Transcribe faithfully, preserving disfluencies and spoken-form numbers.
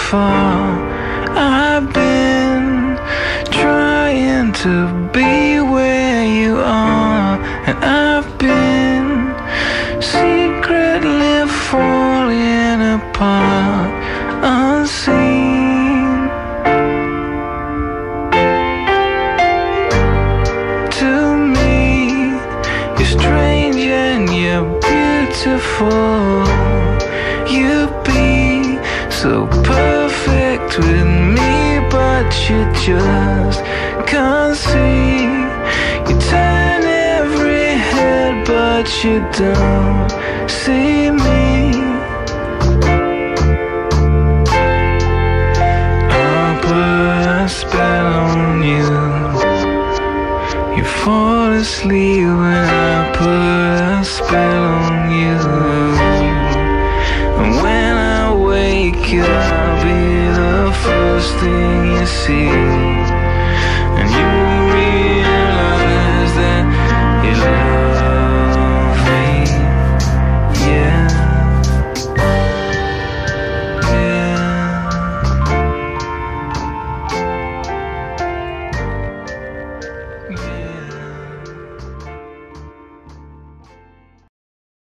far. I've been trying to be where you are, and I've been secretly falling apart, unseen. To me, you're strange and you're beautiful. You be so perfect with me, but you just can't see. You turn every head, but you don't see me. I'll put a spell on you. You fall asleep when I put a spell on you. And when I wake you, I'll be the first thing you see.